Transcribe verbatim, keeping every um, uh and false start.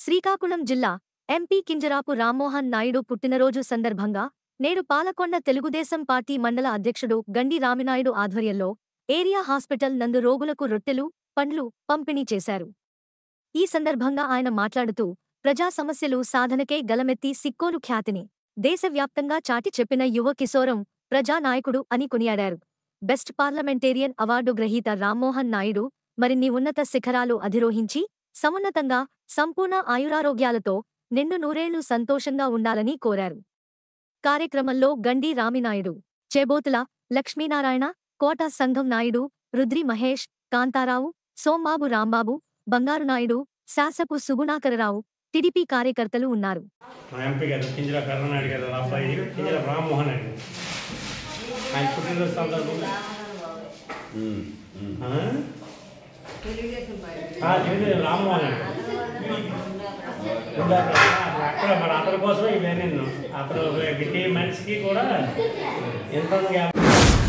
శ్రీకాకుళం జిల్లా ఎంపీ కింజరాపు రామ్మోహన్ నాయుడు పుట్టినరోజు సందర్భంగా నేడు పాలకొండ తెలుగుదేశం పార్టీ మండల అధ్యక్షుడు గండి రామినాయుడు ఆధ్వర్యంలో ఏరియా హాస్పిటల్ నందు రోగులకు రొట్టెలు, పండ్లు పంపిణీ చేశారు. ఈ సందర్భంగా ఆయన మాట్లాడుతూ ప్రజా సమస్యలు సాధనకే గలమెత్తి సిక్కోలు ఖ్యాతిని దేశవ్యాప్తంగా చాటి చెప్పిన యువ కిశోరం ప్రజానాయకుడు అని కొనియాడారు. బెస్ట్ పార్లమెంటేరియన్ అవార్డు గ్రహీత రామ్మోహన్ నాయుడు మరిన్ని ఉన్నత శిఖరాలు అధిరోహించి సమున్నతంగా సంపూర్ణ ఆయురారోగ్యాలతో నిండు నూరేళ్లు సంతోషంగా ఉండాలని కోరారు. కార్యక్రమంలో గండి రామినాయుడు, చేబోతుల లక్ష్మీనారాయణ, కోట సంఘం నాయుడు, రుద్రి మహేష్, కాంతారావు, సోంబాబు రాంబాబు, బంగారునాయుడు, శాసపు సుగుణాకరరావు, టీడీపీ కార్యకర్తలు ఉన్నారు. అక్కడ మన అతని కోసం ఇవన్నీ అతను ప్రతి మనిషికి కూడా ఎంత